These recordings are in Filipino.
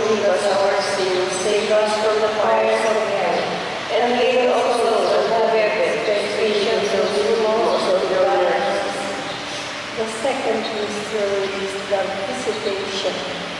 forgive us our sins, save us from the fires of hell, and lead all souls into heaven, especially those who most of your mercy. The second mystery is the visitation.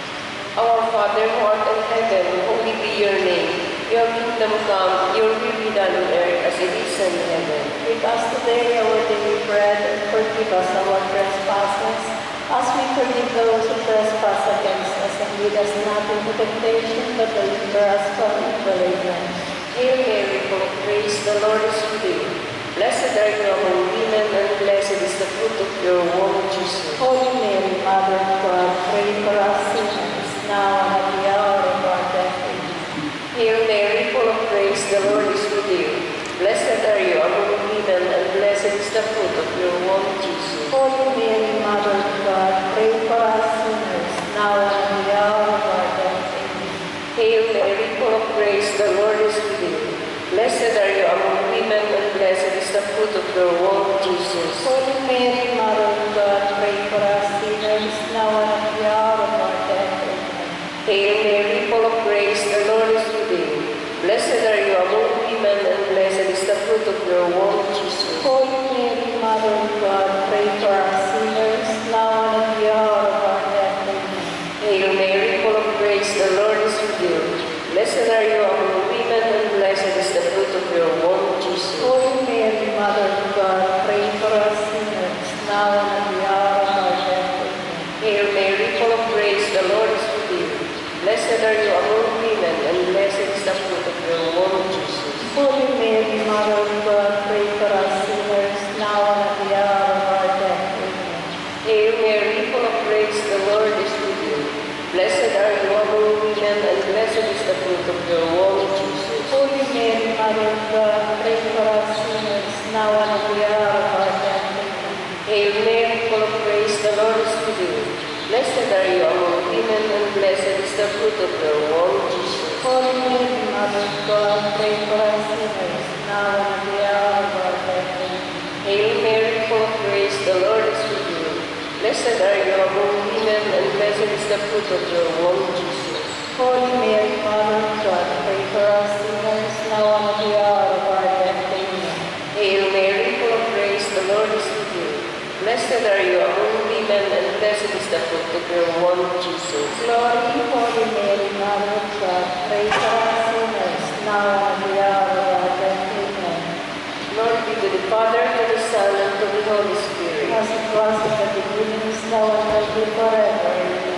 Our Father who art in heaven, holy be your name. Your kingdom come, your will be done on earth as it is in heaven. Give us today our daily bread, and forgive us our trespasses, as we forgive those who trespass against us, and lead us not into temptation, but deliver us from evil. Amen. Hail Mary, full of grace, the Lord is with you. Blessed are you among women, and blessed is the fruit of your womb, Jesus. Holy Mary, Mother of God, pray for us sinners, now and at the hour of our death. Amen. Hail Mary, full of grace, the Lord is with you. Blessed are you among women, and blessed is the fruit of your womb, Jesus. Holy Mary, Mother of God, pray for us sinners, now and at the hour of our death. Amen. Hail Mary, full of grace, the Lord is with you. Blessed are you among women, and blessed is the fruit of your womb, Jesus. Holy Mary, Mother of God, pray for us sinners, now and at the hour of our death. Amen. Hail Mary, full of grace, the Lord is with you. Blessed are you among women, and blessed is the fruit of your womb, Jesus. Holy Mary, Mother of God, pray for us sinners, now and at the hour of our death. Amen. Hail Mary, full of grace, the Lord is with you. Blessed are you among women, and blessed is the fruit of your womb, Jesus. Holy Mary, Mother of God, pray for us sinners, now and at the hour of our death. Amen. Hail Mary, full of grace, the Lord is with you. Blessed are you among women, and blessed is the fruit of your womb, Jesus. Holy Mary, Mother of God, pray for us sinners, now and at the hour of our death. Amen. Hail Mary, full of grace, the Lord is with you. Blessed are you among women, and blessed is the fruit of your womb, Jesus. Holy Mary, Mother of God, pray for us sinners, now and at the hour of our death. Amen. Hail Mary, full of grace, the Lord is with you. Blessed are you among women, and blessed is the fruit of your womb, Jesus. Holy Mary, Mother of God, pray for us sinners, now and at the hour of our death. Amen. Hail Mary, full of grace, the Lord is with you. Blessed are you among women, and blessed is the fruit of your womb, Jesus. Holy Mary, Mother of God, pray for us sinners, now and at the hour of our death. Amen. Hail Mary, full of grace, the Lord is with you. Blessed are you among women, and blessed is the fruit of your womb, Jesus. Glory, Holy Mary, Mother of God, pray for us sinners, now and at the hour of our death. Amen. Glory be to the Father, to the Son, and to the Holy Spirit. As it was in the beginning, is now and will be forever. Amen.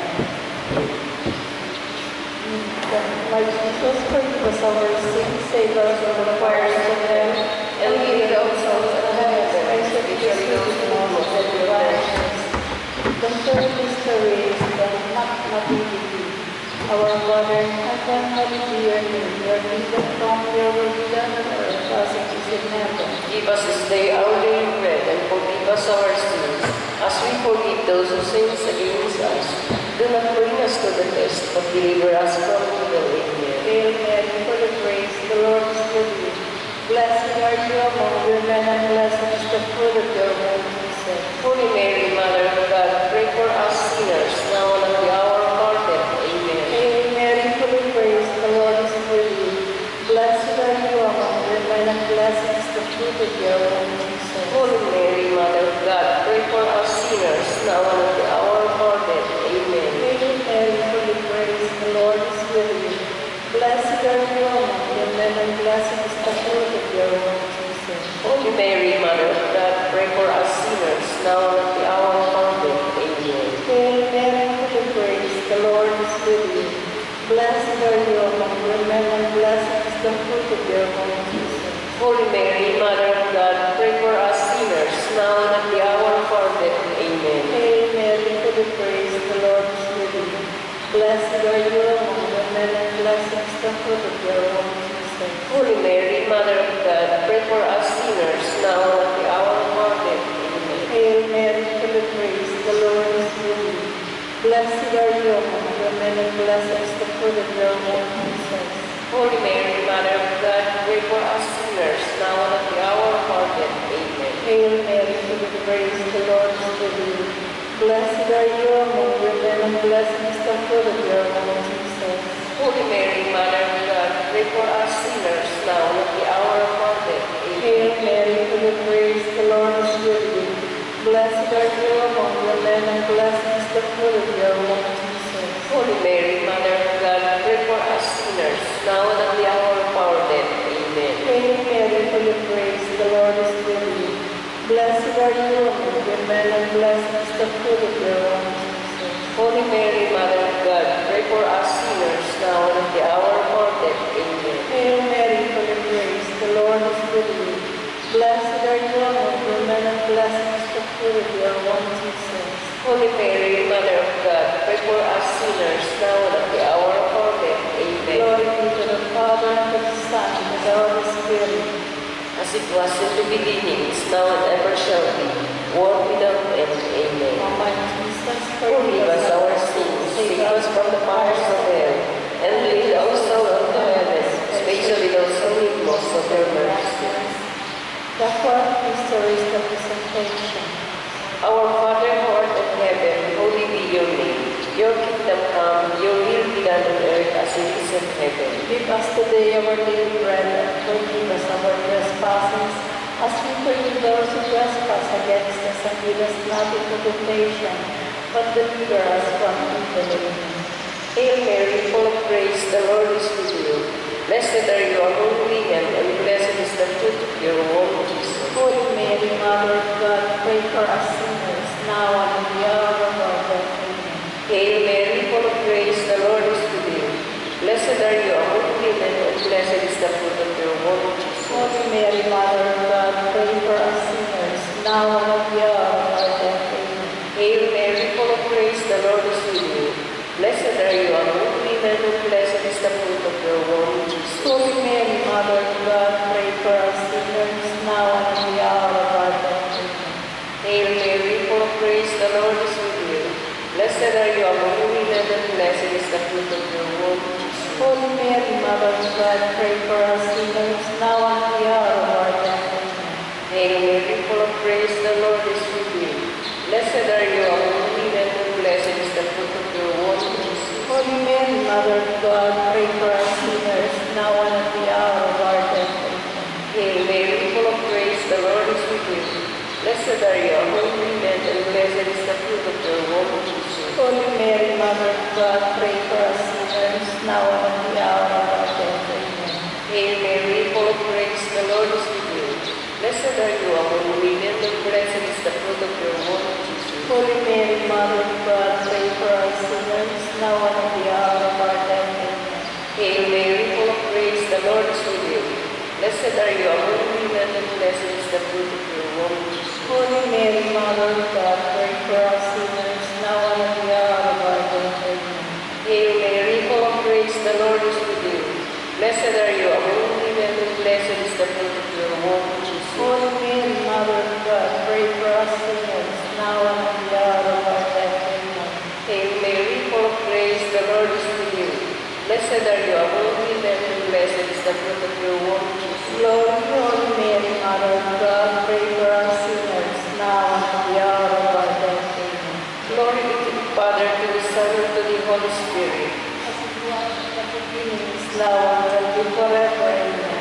Lord Jesus, forgive us our sins, save us from the fires of hell, and lead all souls to heaven, especially those who most need your righteousness. The third mystery is the Nativity. Our Father in heaven, hallowed be your name. Your kingdom come, your will be done on earth as it is in heaven. Give us this day our daily bread, and forgive us our sins, as we forgive those who sin against us. Do not bring us to the test, but deliver us from evil. Amen. Hail Mary, full of grace, the Lord is with you. Blessed are you among women, and blessed is the fruit of your womb, Jesus. Holy Mary, Mother of God, pray for us sinners, now and at the hour of our death. Amen. Hail Mary, full of grace, the Lord is with you. Blessed are you among women, and blessed is the fruit of your womb, Jesus. Holy Mary, Mother of God, pray for us sinners, now and at the hour of our death. Amen. Hail Mary, full of grace, the Lord is with you. Blessed are you among women, and blessed is the fruit of your womb, Jesus. Holy Mary, Mother of God, pray for us sinners, now and at the hour of our death. Amen. Hail Mary, full of grace, the Lord is with you. Blessed are you among women, and blessed is the fruit of your womb, Jesus. Holy Mary, Mother of God, pray for us sinners, now and at the hour of our death. Amen. Hail Mary, full of grace, the Lord is with you. Blessed are you among women, and blessed is the fruit of your womb, Jesus. Holy Mary, Mother of God, pray for us sinners, now and at the hour of our death. Amen. Hail Mary, full of grace, the Lord is with you. Blessed are you among women, and blessed is the fruit of your womb, Jesus. Holy Mary, Mother of God, pray for us sinners, now and at the hour of our death. Amen. Hail Mary, full of grace, the Lord is with you. Blessed are you among women, and blessed is the fruit of your womb, Jesus. the fruit of your womb, Jesus. Holy Mary, Mother of God, pray for us sinners now and at the hour of our death. Amen. Hail Mary, full of grace, the Lord is with you. Blessed are you among women, and blessed is the fruit of your womb, Jesus. Holy Mary, Mother of God, pray for us sinners now and at the hour of our death. Amen. Glory be to the Father, and to the Son, and to the Holy Spirit. As it was in the beginning, is now and ever shall be, world without end. Amen. O my Jesus, Forgive us our sins, save us from the fires of hell, and lead all souls into heaven, especially those who need most of your mercy. The fourth mystery is the presentation. Our Father who art in heaven, holy be your name. Your kingdom come, your will be done on earth as it is in heaven. Give us today our daily bread, and forgive us our trespasses, as we forgive those who trespass against us, and lead us not into temptation, but deliver us from evil. Amen. Hail Mary, full of grace, the Lord is with you. Blessed are you among women, and blessed is the fruit of your womb, Jesus. Holy Mary, Mother of God, pray for us sinners, now and at the hour of our death. Amen. Hail Mary, full of grace, the Lord is with you. Blessed are you among women, and blessed is the fruit of your womb, Jesus. Holy Mary, Mother of God, pray for us sinners, now and at the hour of our death. Amen. Hail Mary, full of grace, the Lord is with you. Blessed are you among women, and blessed is the fruit of your womb, Jesus. Holy Mary, Mother of God, pray for us sinners, now and at the hour of our death. Amen. Hail Mary, full of grace, the Lord is with you. Blessed are you among women, and blessed is the fruit of your womb, Jesus. Holy Mary, Mother of God, pray for us sinners, now and at the hour of our death. Amen. Hail Mary, full of grace, the Lord is with you. Blessed are you among women, and blessed is the fruit of your womb, Jesus. Holy Mary, Mother of God, pray for us sinners, now and at the hour of our death. Amen. Hail Mary, full of grace, the Lord is with you. Blessed are you among women, and blessed is the fruit of your womb, Jesus. Holy Mary, Mother of God, pray for us sinners, now and at the hour of our death. Amen. Hail Mary, full of grace, the Lord is with you. Blessed are you among women, and blessed is the fruit of your womb, Jesus. Holy Mary, Mother of God, pray for us sinners, now and at the hour of our death. Amen. Hail Mary, full of grace, the Lord is with you. Blessed are you among women, and blessed is the fruit of your womb, Jesus. Holy Mary, Mother of God, pray for us sinners, now and at the hour of our death. Amen. Hail Mary, full of grace, the Lord is with you. Blessed are you among women, and blessed is the fruit of your womb, Jesus. Holy Mary, Mother of God, pray for us sinners, now and at the hour of our death. Amen. Hail Mary, full of grace, the Lord is with you. Blessed are you among women, and blessed is the fruit of your womb, Jesus. Glory to Holy Mary, Mother of God, pray for us sinners, now and at the hour of our death. Amen. Glory be to the Father, to the Son, and to the Holy Spirit. As it was in the beginning, is now, and will be forever. Amen.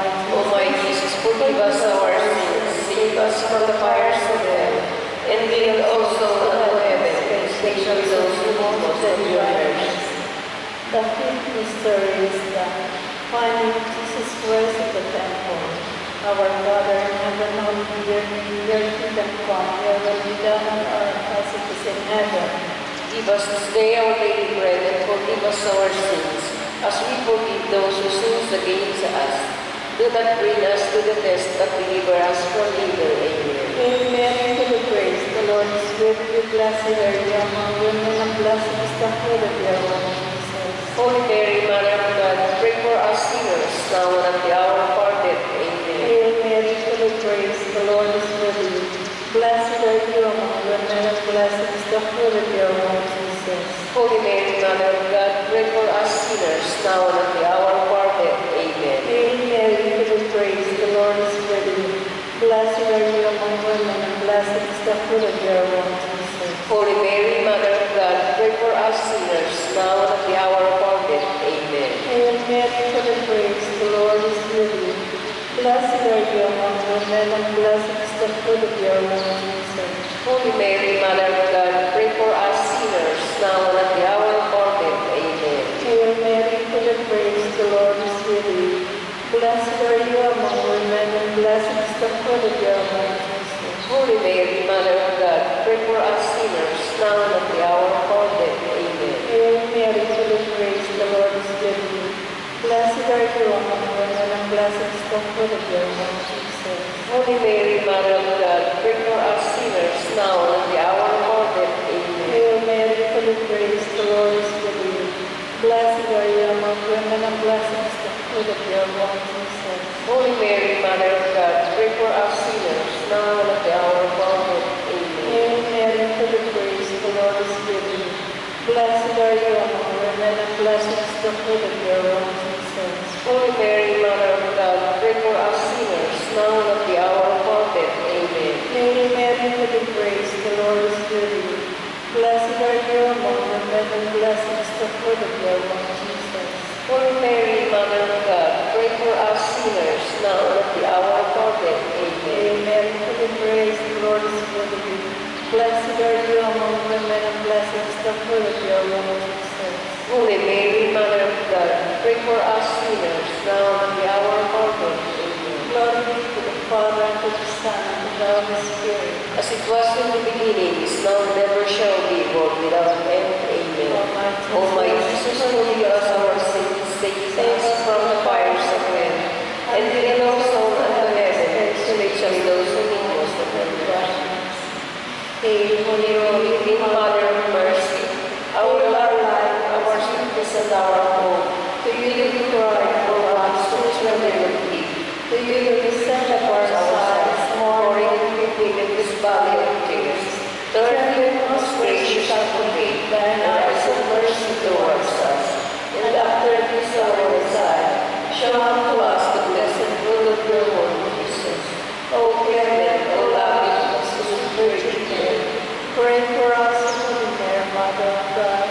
O my Jesus, forgive us our sins, save us from the fires of hell, and lead all souls into heaven, especially those who need most of your mercy. The fifth mystery is the finding Jesus Christ at the temple. Our Father in heaven, hallowed be your name, your kingdom come, your will be done on earth as it is in heaven. Give us this day our daily bread, and forgive us our sins, as we forgive those who sin against us. Do not bring us to the test, but deliver us from evil. Amen. Hail Mary, full of grace, the Lord is with you. Blessed are you among women, and blessed is the fruit of your womb, Jesus. Holy Mary, Mother of God, pray for us sinners, now and at the hour of our death. Amen. Hail Mary, full of grace, the Lord is with you. Blessed are you among women, and blessed is the fruit of your womb, Jesus. Holy Mary, Mother of God, pray for us sinners, now and at the hour of our death. Amen. Hail Mary, full of grace, the Lord is with you. Blessed are you among women, and blessed is the fruit of your womb, Jesus. Holy Mary, Mother of God, pray for us sinners, now and at the hour of our death. Amen. Hail Mary, full of grace, the Lord is with you. Blessed are you among women, and blessed is the fruit of your womb, Jesus. Holy Mary, Mother of God, pray for us sinners, now and at the hour of our death. Amen. Hail Mary, full of grace, the Lord is with you. Blessed are you among women, and blessed is the fruit of your womb, Jesus. Holy Mary, Mother of God, pray for us sinners, now and at the hour of our death. Amen. Hail Mary, full of grace, the Lord is with you. Blessed are you among women, and blessed is the fruit of your womb, Jesus. Holy Mary, Mother of God, pray for us sinners, now and at the hour of our death. Amen. Hail Mary, full of grace, the Lord is with you. Blessed are you among women, and blessed is the fruit of your womb, Jesus. Holy Mary, Mother of God, pray for us sinners, now and at the hour of our death. Amen. Hail Mary, full of grace, the Lord is with you. Blessed are you among women, and blessed is the fruit of your womb, Jesus. Holy Mary, Mother of God, pray for us sinners, now and at the hour of our death. Amen. Hail Mary, full of grace, the Lord is with you. Blessed are you among women, and blessed is the fruit of your womb, Jesus. Holy Mary, Mother of God, pray for us sinners, now and at the hour of our death. Amen. Hail Mary, full of grace, the Lord is with you. Blessed are you among women, and blessed is the fruit of your womb, Jesus. Holy Mary, Mother of God, pray for us sinners, now and at the hour of our death. Amen. Glory be to the Father, and to the Son, and to the Holy Spirit. As it was in the beginning, is now and ever shall be, world without end. Amen. O my Jesus, forgive us our sins, save us from the fires of hell, and lead our soul unto heaven, especially those who need most of thy mercy. Hail, Holy Rose, Mother of mercy, our life, our sweetness, and our hope. To you we cry, O God, so trembling. To you we send up our sighs, mourning and weeping in this valley of tears. Turn you, most gracious Advocate, thine eyes of mercy towards us, and after this our exile, show unto us the blessed fruit of your womb, Jesus. O clement, O loving, most sweet Virgin Mary, Pray for us, Holy Mary, Mother of God.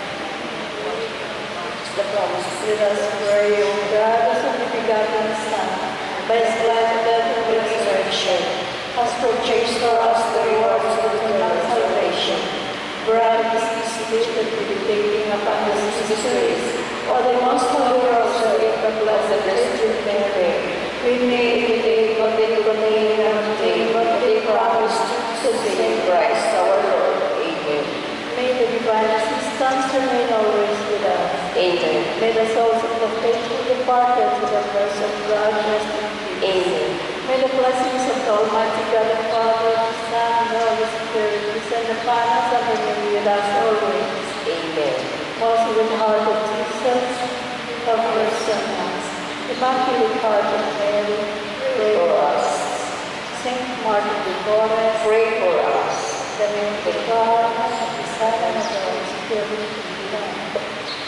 the promise Let us pray, O God, as only begotten Son, by his life, death, and resurrection, has purchased for us the rewards of eternal salvation. Grant us this gift that meditating upon this mysteries, or the most holy rosary of the Blessed Virgin Mary, we may imitate what they contain and obtain what they promise to save Christ our Lord. Amen. May the divine assistance remain always with us. Amen. May the souls of the faithful departed to the rest of God rest in peace. Amen. May the blessings of the Almighty God, the Father, the Son, and the Holy Spirit descend upon us and remain with us always. Amen. Most Sacred Heart of Jesus, have mercy on us. Immaculate Heart of Mary, pray for us. Saint Martin de Porres, Pray for us. the name of the Father, and of the Son, and of the Holy Spirit. Amen.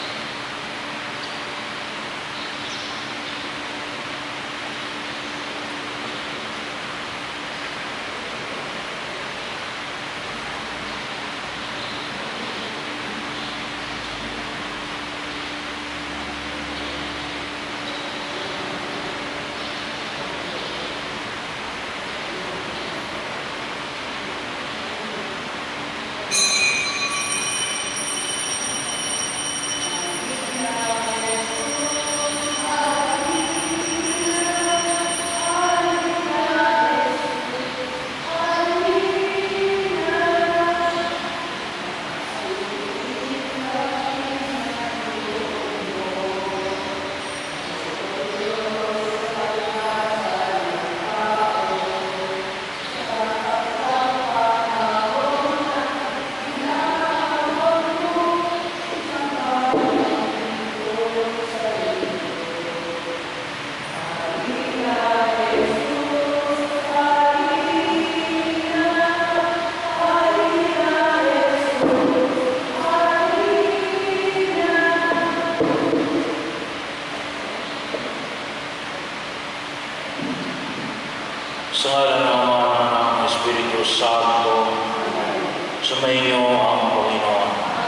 Sa ngalan ng Ama, ng Espiritu Santo, sumainyo ang Panginoon.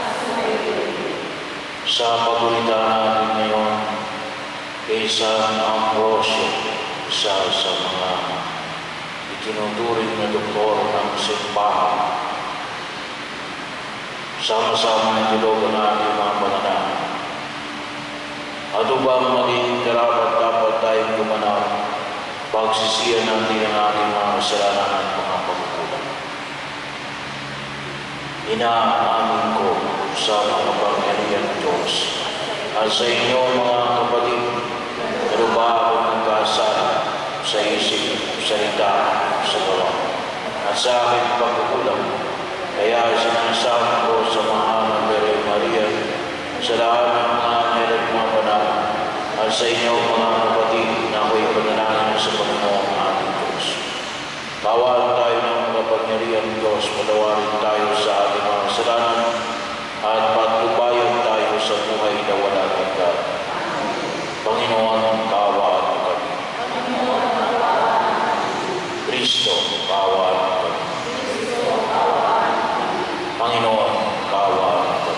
Sa pagulita natin ngayon kay San Ambrosio, isa sa mga itinuturing na doktor ng simbahan. Sama-sama itilogan natin mga pananaw. At upang maging dapat tayong gumanap, pagsisiyan natin ang ating mga kasalanan at mga pagkukulang. inaamin ko sa mga pangyarihan Diyos. At sa inyo mga kapatid, naluba ako ng kasala sa isip, salita, sa gawa, at sa aking pagkukulang. Kaya sinasabi ko sa mahal na Birhen Maria, sa lahat ng mga nagmamanal, at sa inyo mga kapatid na ako'y panalangin sa Panginoong ating Diyos. Bawal tayo ng makapangyarihan Diyos, patawarin tayo sa ating mga kasalanan, at patnubayan tayo sa buhay na walang hanggan. Panginoon, kaawaan mo kami. Kristo, kaawaan mo kami. Panginoon, kaawaan mo kami.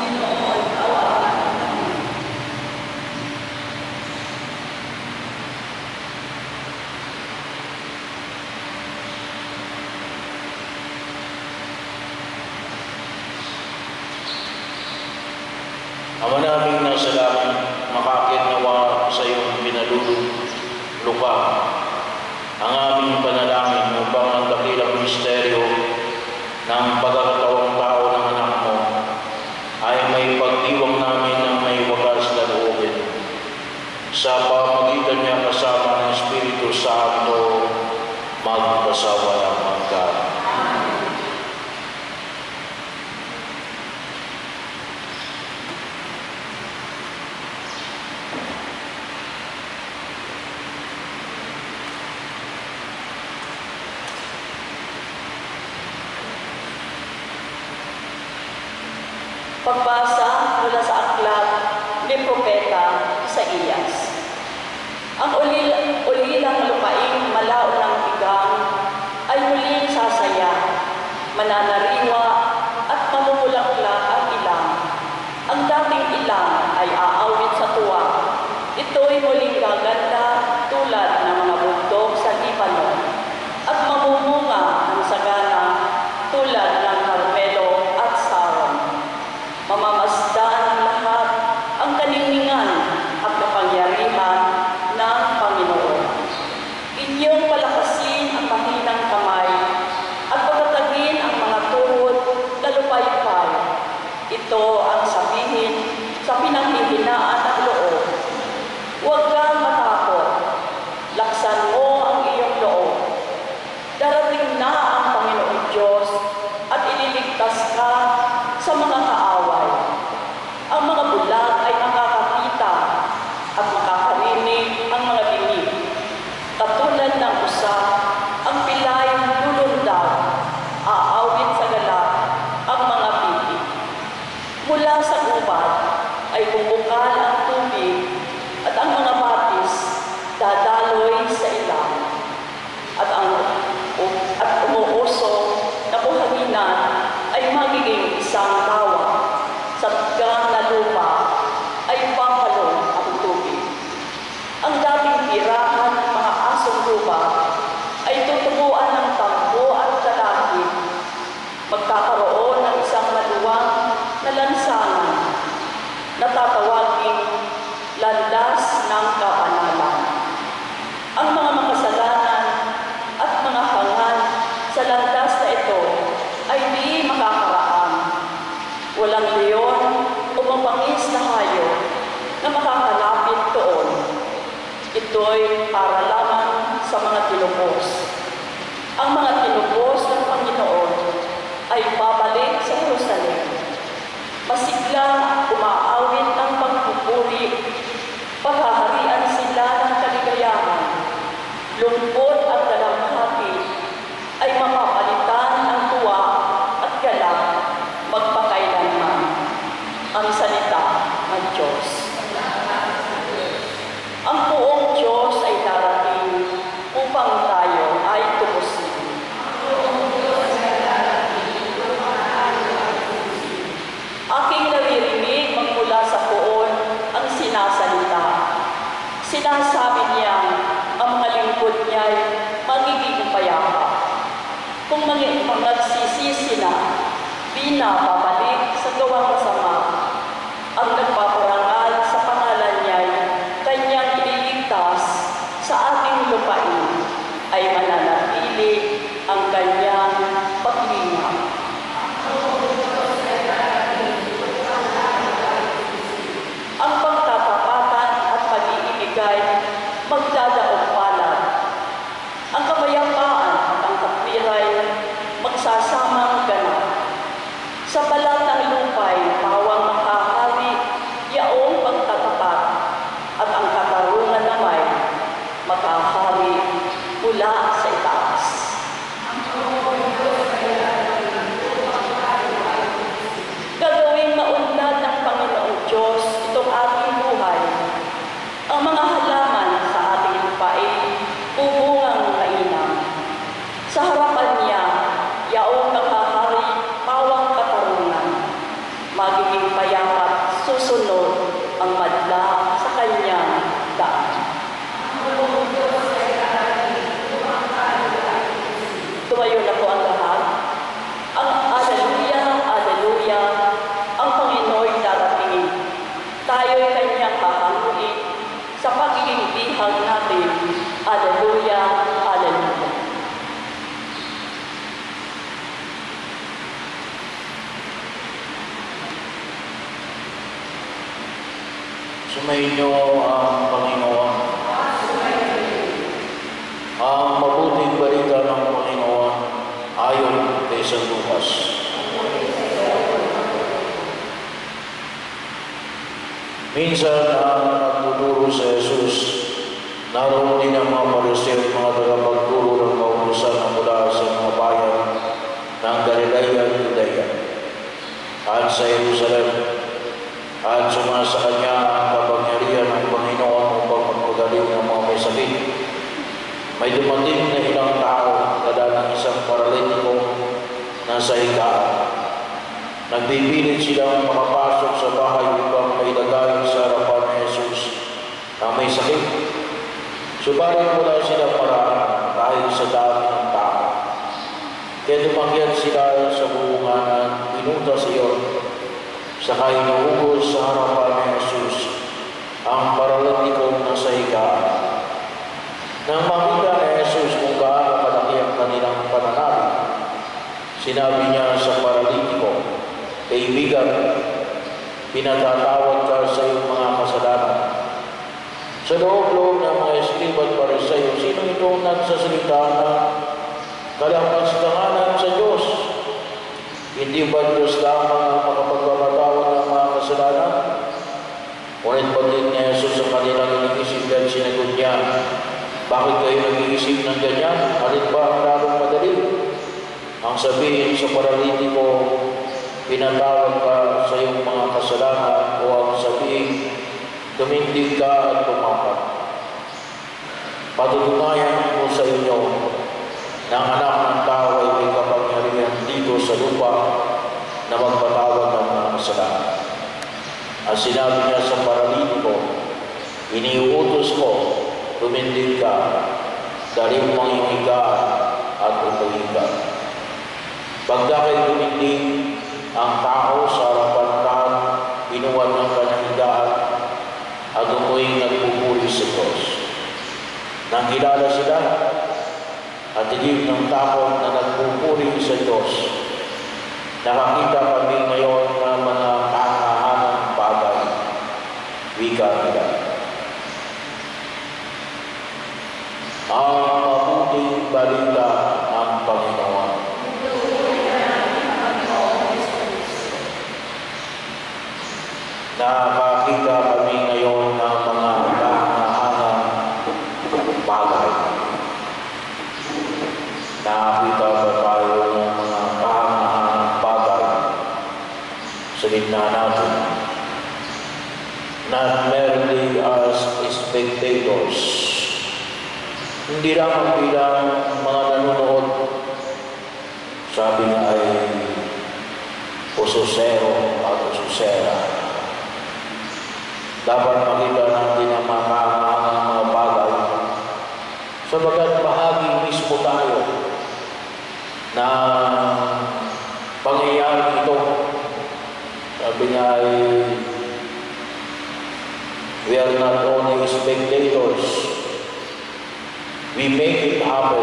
Ama naming nasa langit, makakit nawa sa iyong pinalulupa ang aming panalangin upang ang dakilang misteryo ng pagkakatawang tao ng anak mo ay may pagdiwang namin ng may wagas na loobin. Sa pamagitan niya kasama ng Espiritu Santo, magpasawalang hanggan. Pagbasa mula sa aklat ni Propeta Isaías. Ang ulilang lupaing malao ng tigang ay muling sasaya, mananariwa at mamumulaklak ang ilang. Ang dating ilang ay aawit sa tuwa. Ito'y muling gaganda tulad ng mga bundok sa Libanon at mamumunga ng sagana tulad ng Carmelo at Saron. Mamamasdan ng lahat ang kaningingan at kapangyarihan ng Panginoon. Inyong palakasin ang mahinang kamay at patatagin ang mga tuhod na lupaypay. Ito ang sabihin sa pinanghihinaan ng loob. Huwag kang matakot. Laksan mo ang iyong loob. Darating na ang Panginoong Diyos at ililigtas ka sa mga kaaway. Ang mga bulag ay makakakita at makakarinig ang mga bingig. Katulad ng usa, ang pilay lulundag, aawit sa galak ang mga bibig. Mula sa gubat ay bubukal ang tubig at ang mga batis dadaloy sa ilang. At umuusok na buhanginan ay magiging isang tawa. Sa tigang na lupa ay papalong ang tubig. Ang dating tirahan ng mga asong lupa ay tutubuan ng tambo at lalaki. Magkakaroon ng isang maluwang na lansangan na tatawaging landas ng kapanalan. Ang mga makasalanan at mga hangal sa landas na ito ay di makakaraan. Walang leon o mapangis na hayop na makakalapit doon. Ito'y para lamang sa mga tinubos. Ang mga tinubos ng Panginoon ay babalik sa Jerusalem. Masiglang umaawit ng pagpupuri, paghaharian sila ng kaligayahan. Lungkot at dalamhati ay mapapalitan ng tuwa at galak magpakailanman. Ang salita ng Diyos. Ang buong Diyos ay darating upang tayo ay tubusin. Aking naririnig magmula sa poon ang sinasalita. Sinasabi niya ang mga lingkod niya ay magiging payapa. Kung magsisisi na, di na babalik sa gawang masama. Ang nagpaparangal sa pangalan niya ay kanyang ililigtas sa ating lupain ay mananatili ang kanyang paglingap. mula sa kanyang daan. Tumayo na po ang lahat. Ang Alleluia, Alleluia, ang Panginoo'y darating. Tayo'y kanyang hahanguin sa pagiging bihag natin. Alleluia, Alleluia. Sumainyo ang Panginoon. Ang mabuting balita ng Panginoon ayon kay San Lucas. Minsan ang nagtuturo sa Jesus, naroon din ang mga Pariseo at mga tagapagturo ng kautusan na mula sa mga bayan ng Galilea at Judea at sa Jerusalem, at sumasa kanya ang kapangyarihan ng Panginoon upang magpagaling ng mga may sakit. May dumating na ilang tao na ng isang paralitiko na sa higaan. Nagbibilit silang makapasok sa bahay upang mailagay sa harapan ni Jesus na may sakit. Subalit wala silang paraan dahil sa dami ng tao. Kaya tumakyat sila sa buunganan, pinutas iyon, saka inuugos sa harapan ni Jesus ang paralitikong nasa higaan. Nang makita ni Jesus kung gaano kalaki ang kanilang pananalig, sinabi niya sa paralitiko, "Kaibigan, pinatatawad ka sa iyong mga kasalanan." Sa loob-loob ng mga Eskriba at Pariseo, sino itong nagsasalita na kalampastanganan sa Diyos? Hindi ba Diyos lamang ang makapagpapatawad ng mga kasalanan? Ngunit pagdating ni Jesus sa kanilang iniisip at sinagot niya, "Bakit kayo nag-iisip ng ganyan? Alin ba ang lalong madali? Ang sabihin sa paralitiko, pinatawad ka sa iyong mga kasalanan, o ang sabihin, tumindig ka at tumapat? Patutunayan ko sa inyo na ang Anak ng Tao ay may kapangyarihan dito sa lupa na magpatawad ng mga kasalanan." At sinabi niya sa paralitiko, "Iniuutos ko, tumindig ka, dalhin mo ang iyong higaan at upuin ka." Pagdakay tumindig ang tao sa harapan lahat, binuwat ng kanyang higaan at umuwing nagpupuri sa Diyos. Nang kilala sila at higit ng takot na nagpupuri sa Diyos, nakakita kami ngayon ng mga kahangahangang bagay. Wika nila. Ang mabuting balita ng Panginoon. Nakakita kami ngayon ng mga kahangahangang bagay. Nakakita ba tayo ng mga kahangahangang bagay sa gitna natin? Not merely as spectators, hindi lang bilang mga nanonood. Sabi nga ay pusosero at pususera. Dapat makita natin ang mga kahangahangang mga bagay sabagat bahagi mismo tayo na pangyayari ito. Sabi nga ay we are not only spectators, we make it happen.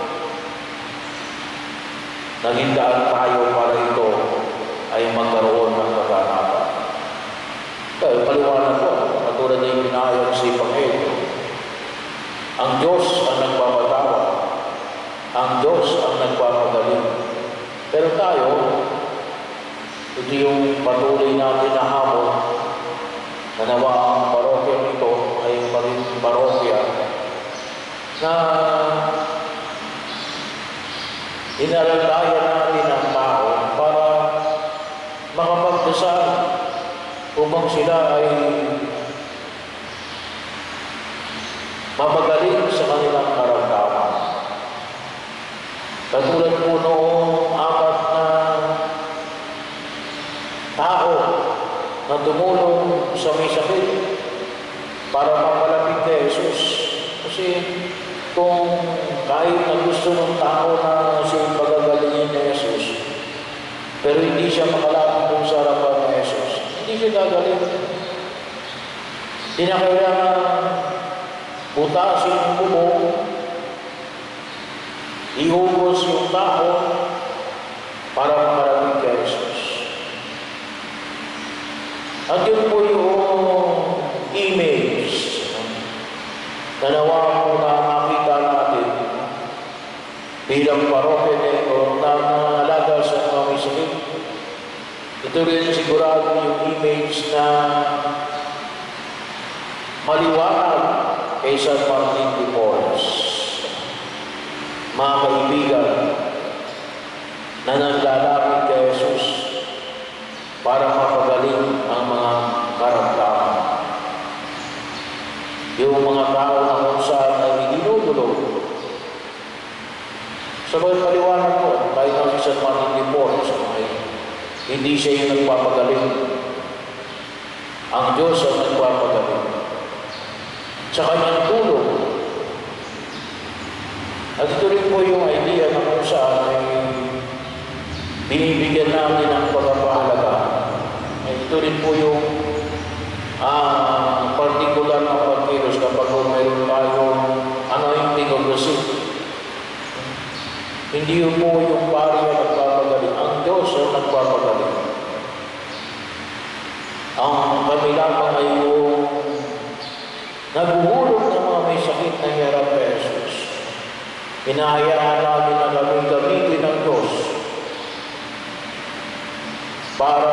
Naghindaan tayo para ito ay magkaroon ng kaganapan. Kaya paliwanag ko, katulad na yung pinahayag sa Ebanghelyo, ang Diyos ang nagpapatawad, ang Diyos ang nagpapagaling. Pero tayo, ito yung patuloy natin na hamon, na nawa ang parokya nito ay maging parokya na inalalayan natin ang tao para makapagdasal upang sila ay mapagaling sa kanilang karamdaman. Katulad po noong 4 na tao na tumulong sa may sakit, para mapalapit kay Jesus. Kasi kung kahit na gusto ng tao na siya pagagalingin ni Jesus, pero hindi siya makalapit kung sa harapan ni Jesus, hindi siya gagaling. Hindi na kailangan butasin yung bubong, ihugos yung tao para makalapit kay Jesus. At yun po yung image na nawa po na makita natin bilang parokya o na nangangalaga sa mga may sakit. Ito rin sigurado yung image na maliwanag kay San Martin de Porres. Mga kaibigan na naglalapit kay Jesus para mapagaling ang mga karamdaman. Yung mga tao na kung saan ay ginugulo. Sabay maliwanag po, kahit na si San Martin de Porres, hindi siya yung nagpapagaling. Ang Diyos ang nagpapagaling. Sa kanyang tulong. At ito rin po yung idea na kung saan ay binibigyan namin ng pagpapahalaga. Ito rin po yung particular na pagkilos kapag mayroon tayong anointing of the sick. Hindi yun po yung pari ang nagpapagaling. Ang Diyos ang nagpapagaling. Ang kami lamang ay yung naguhulog ng mga may sakit na hirap kay Jesus. Hinahayaan namin na gamitin ng Diyos para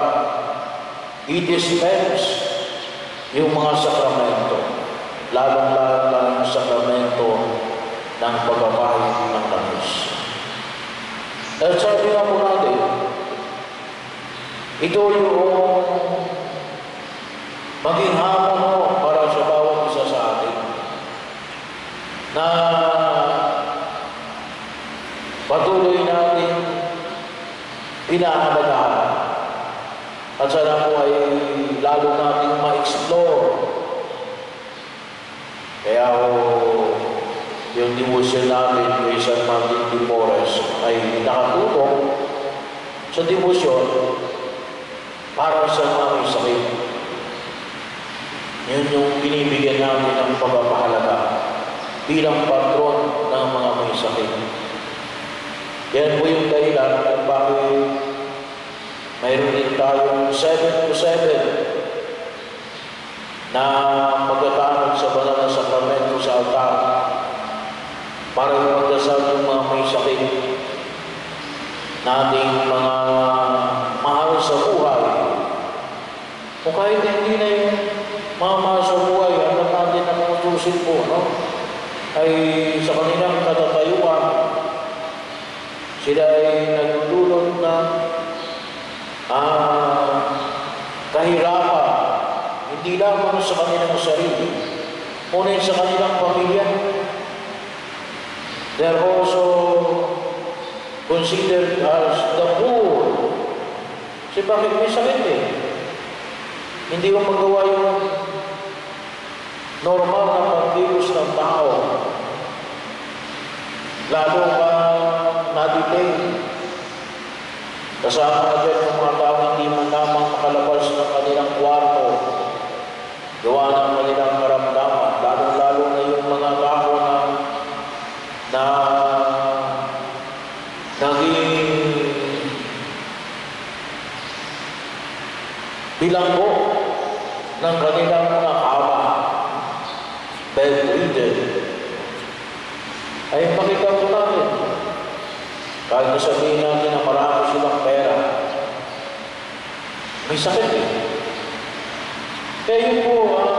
i-dispense yung mga sakramento, lalong-lalong yung sakramento ng pagpapahid ng langis. At sabi nga po natin, ito yung maging hamon para sa bawat isa sa atin na patuloy natin pinahalagahan. At sana po ay lalo natin ma-explore. Kaya yung devotion natin kay San Martin de Porres ay nakatulong sa devotion para sa mga may sakit. Yun yung binibigyan natin ng pagpapahalaga bilang patron ng mga may sakit. Yan po yung dahilan kung bakit mayroon din tayong 7 to 7 na pagkatanod sa banal na sakramento sa altar para ipagdasal yung mga may sakit nating mga mahal sa buhay. Kung kahit hindi na yung mga mahal sa buhay, ano natin na mga tusin po, no? Ay sa kanilang katatayuan, sila ay nagdulot na kahirapan, hindi lamang sa kanilang sarili, ngunit sa kanilang pamilya. They are also considered as the poor. Kasi bakit may sakit eh? Hindi mo magawa yung normal na pagkilos ng tao. Lalo pa na-detain. Kasama na din yung mga tao hindi man lamang makalabas ng kanilang kwarto. Gawa ng kanilang karamdaman. Lalo na yung mga tao na naging bilanggo ng kanilang mga kama. Bedridden. Ay makita po natin. Kahit nasabihin natin na marami silang pera, may sakit eh. Kaya yun po ang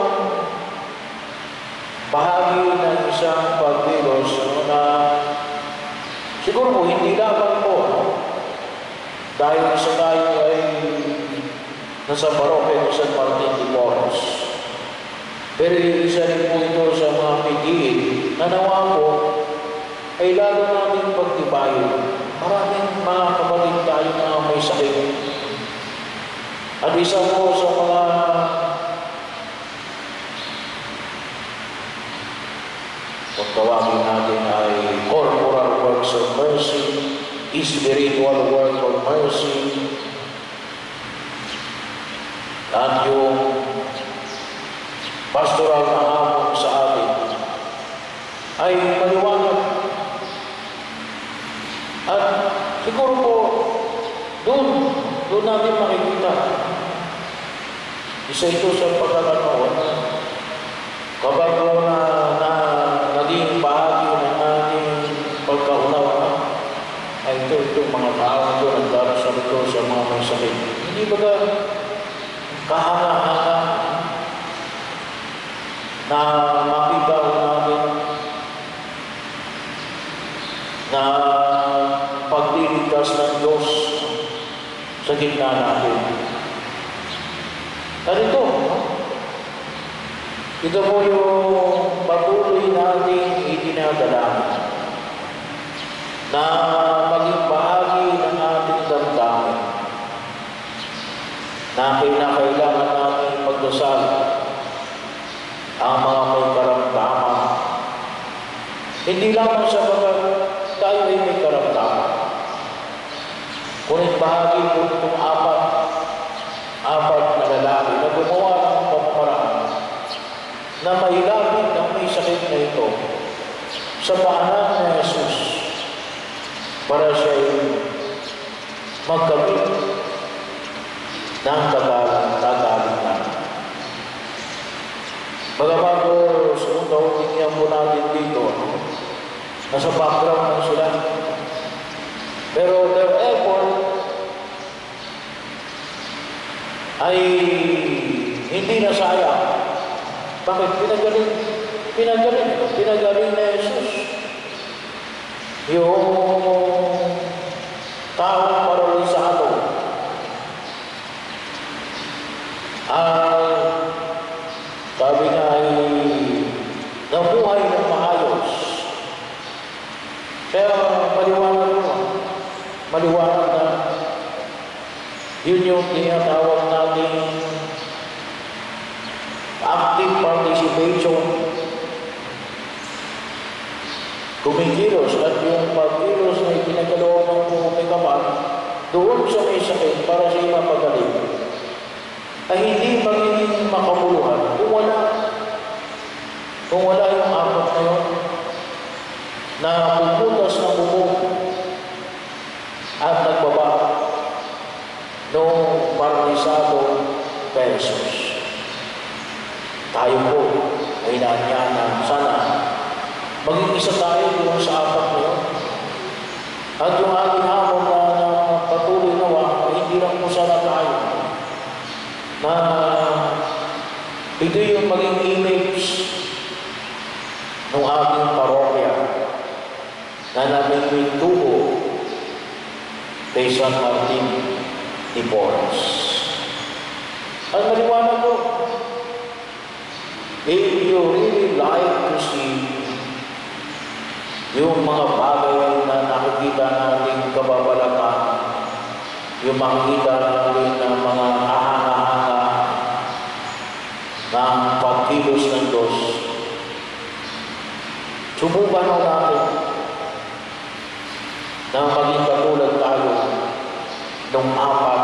bahagi ng isang pagkilos na siguro po hindi lamang po dahil isa tayo ay nasa parokya ni San Martin de Porres. Pero isa rin po ito sa mga pigil na nawa po ay lalo natin pagtibayin. Maraming mga kapatid tayo na may sakit. At isa po sa mga kung tawagin natin ay corporal works of mercy, spiritual work of mercy, at yung pastoral na hamon sa atin ay maliwanag. At siguro po, doon natin makikita. Isa ito sa pagkakataon, kapag na naging bahagi ng ating pagkaunawa, ay itong mga tao ito, nagdarasal ito sa mga may sakit. Hindi ba kahanga-hanga na makita namin na pagliligtas ng Diyos sa gitna natin. Ganito, ito po yung patuloy nating itinadalangin na maging bahagi ng ating damdamin na kinakailangan natin pagdasal ang mga may karamdaman. Hindi lamang sapagat tayo ay may karamdaman, ngunit bahagi po itong apat na lalaki na gumawa ng pamamaraan na mailapit ang may sakit na ito sa paanan ni Jesus para siya magkamit ng kagalingan. Bagaman po, sumunod tingnan po natin dito, nasa background lang sila. Pero their effort ay hindi nasayang. Bakit? Pinagaling na Jesus yung taong paralisado. Sabi nga ay nabuhay ng maayos. Kaya maliwanag na yun yung tinatawag natin active participation. Kumikilos at yung pagkilos na ipinagkaloob ng may kapal doon sa may sakit para siya mapagaling ay hindi magiging makabuluhan kung wala yung apat na yun na puputas ng bubog at nagbaba noong paralisado kay Jesus. Tayo po ay naanyana sana maging isa tayo doon sa apat na yun. At yung ating hamon na patuloy nawa ay hindi lang po sana tayo na ito yung maging image ng ating parokya na naming tubo kay San Martin de Porres. At maliwanag ko, if you really like to see yung mga bagay na nakikita natin kababalatan, yung makikita natin ng mga ahanga-hanga ng pagkilos ng Diyos, subukan mo natin na maging katulad tayo ng apat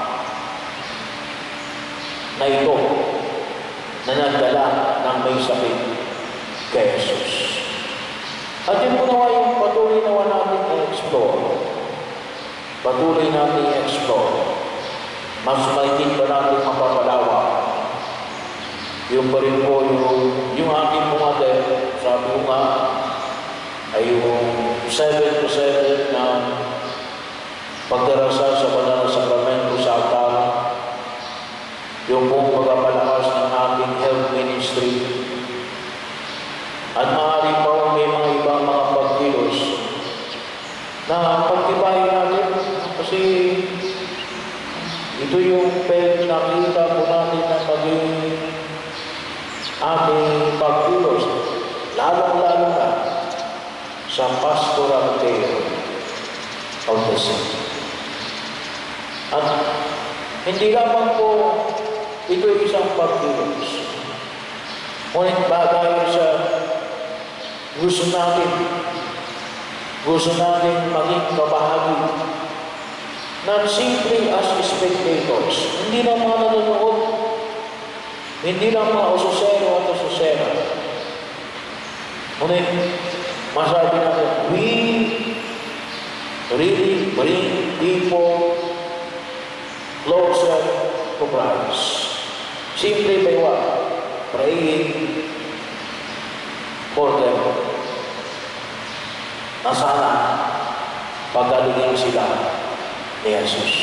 na ito na nagdala ng may sakit kay Jesus. At yun po nawa yung patuloy nawa natin i-explore. Patuloy natin i-explore. Mas maitin pa natin mapapalawa. Yung pa rin po yung aking pumater, sabi ko nga, ay yung 7-7 na pagdarasal sa banal na sakramento sa altar, yung pong magpapalakas ng ating health ministry. At maaari pa may mga ibang mga pagkilos na pagtibayin natin kasi ito yung nakita po natin na maging ating pagkilos, lalong-lalo na sa pastoral care of the sick. At hindi lamang po ito isang pagkilos, ngunit bagay sa Gusto natin maging kabahagi. Not simply as spectators. Hindi lang mga nanonood. Hindi lang mga ususero at ususera. Ngunit, masabi natin, we really bring people closer to Christ. Simply by what? Praying for them. Na sana pagdaligin sila ni Jesus.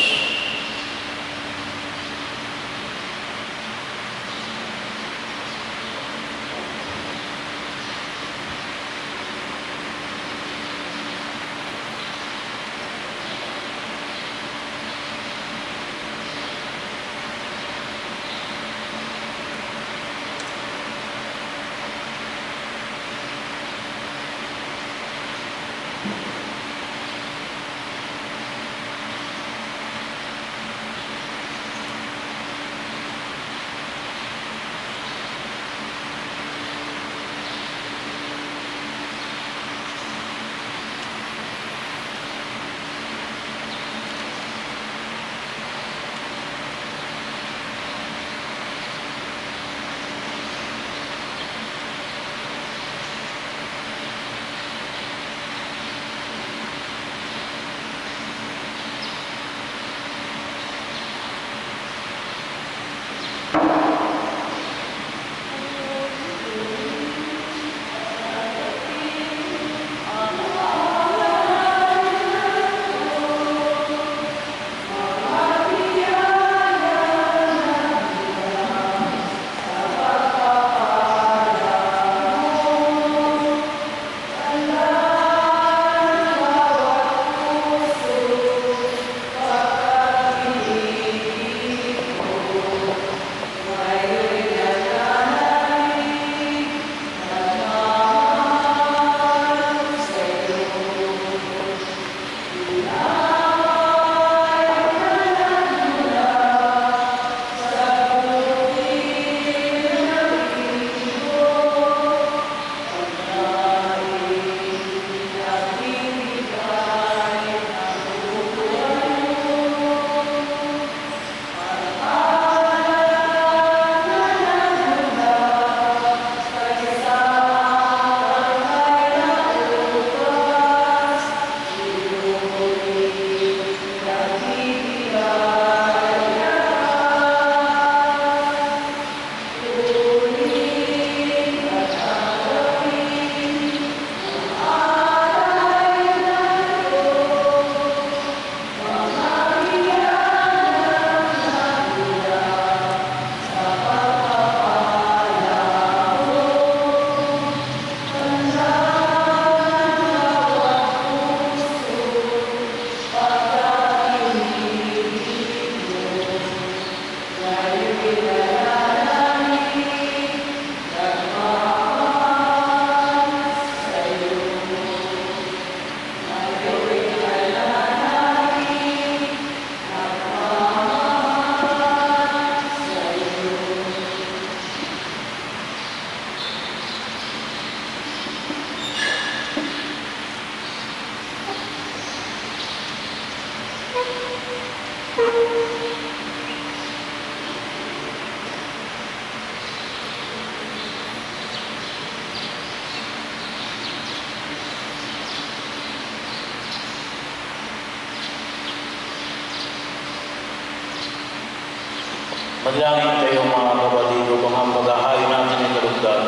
Manalangin kayo mga kapatid upang ang paghahain natin ay kalugdan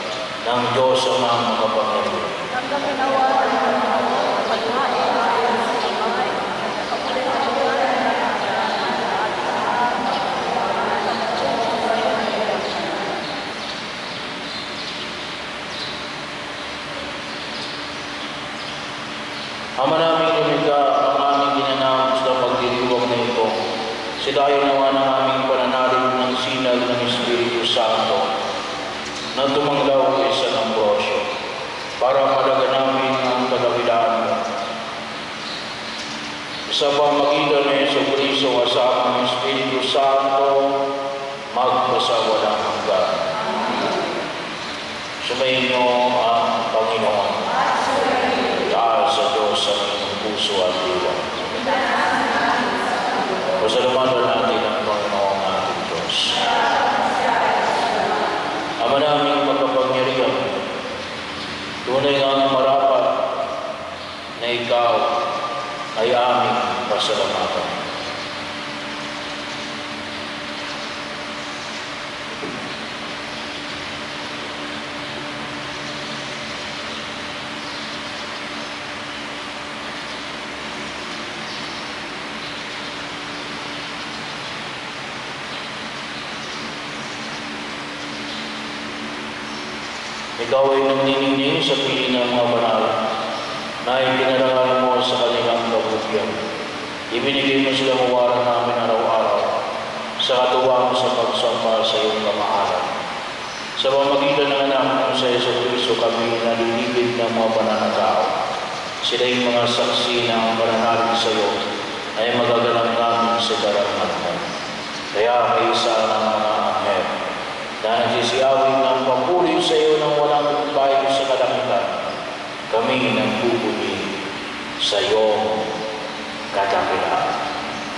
ng Diyos ang mga makapangyarihan. Ama namin lumika ang aming ginanap sa pagdiriwang na ito. Silayo naman ang aming pananalig ng sinag ng Espiritu Santo na tumanglaw kay San Ambrosio para malaga namin ang kadakilaan mo. Sa pamagitan ng Jesucristo kasama ng Espiritu Santo, magpasawalang hanggan. Sumayin niyo ang Panginoon. at diwa. Pasalamatan natin ang Panginoong ating Diyos. Ama naming makapangyarihan, tunay ngang marapat na ikaw ay aming pasalamatan. Ikaw ay nagniningning sa piling ng mga banal na ipinarangal mo sa kanilang kabutihan. Ibinigay mo silang uwaran namin araw-araw sa katuwang sa pagsampa sa iyong kamahalan. Sa pamagitan ng anak mo sa Yesu Cristo kami nalilibig ng mga banal na tao. Sila yung mga saksi na ang pananalig sa iyo ay magaganap namin sa darangan mo. Kaya may isa ng mga anghel na nagsisiyawin ng papuri sa iyo ng walang bayo sa kalangitan, kami nagpupuli sa iyong kadakilaan.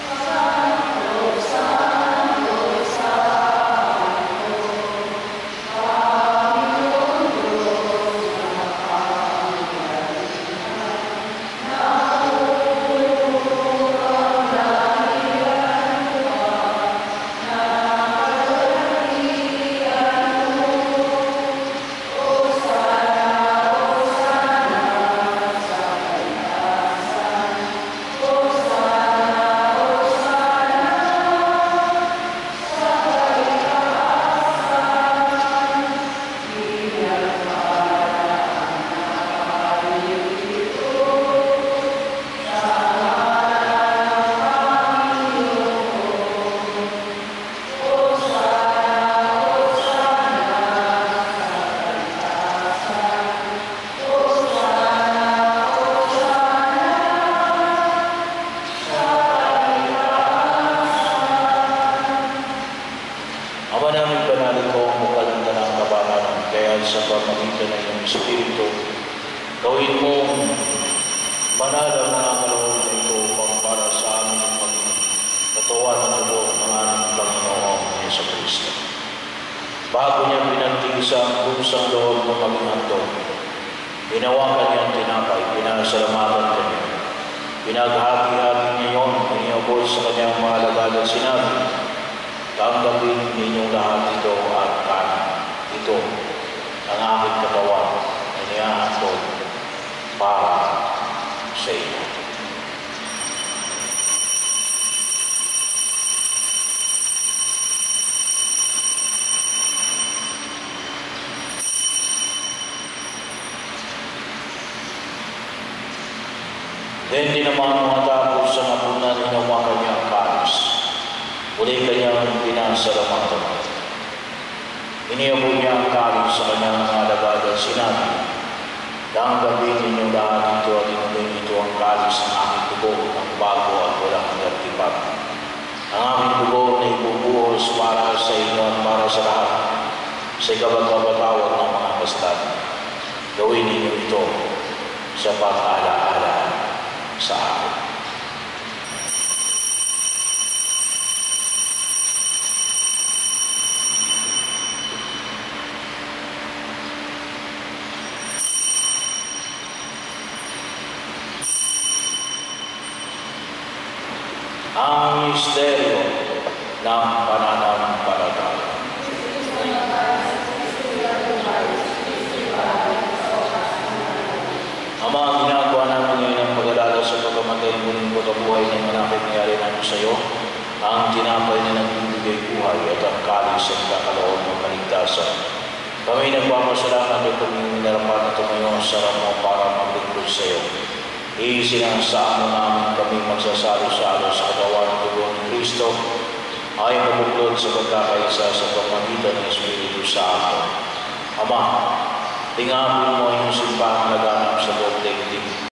Sa pamamagitan ng iyong Espiritu, gawin mong banal ang mga kaloob na ito upang para sa amin ang maging katawan at tubo ng aming Panginoong Yesu Cristo. Bago niya pinagtigisa ang pusang loob ng maging handog, hinawakan niya ang tinapay, pinasalamatan kanya. Pinaghati-hati niya yun, iniabot sa kanyang mga alagad at sinabi, tanggapin ninyong lahat ito at kanin. Ito ang aking katawan na inihahandog para sa iyo. Hindi naman matapos sa napunan, hinawakan niya ang kalis. Muli kanyang pinasalamatan. Iniabot niya ang kalis sa kanyang mga alagad at sinabi, tanggapin ninyong lahat ito at inumin ito ang kalis ng aking dugo ng bago at walang hanggang. Ang aking dugo na ibubuhos para sa inyo at para sa lahat sa ikaba't-kabatawad ng mga kastan. Gawin ninyo ito sa pag-alaala sa akin. Ang misteryo ng pananampalataya. Ama, ang ginagawa namin ngayon ang pag-alala sa pagkamatay ng muling pagkabuhay ng manakit nangyari namin sa iyo, ang tinapay na nagbibigay buhay at ang kalis sa kakaloob ng kaligtasan. Kami nagpapasalamat at kami minarapat na tumayo sa sarap mo para maglingkod sa iyo. Isinasamo namin kami magsasalo-salo sa katawan ng dugo ni Kristo ay mabuklod sa pagkakaisa sa pamamagitan ng Espiritu Santo. Ama, tingapin mo yung simbahang laganap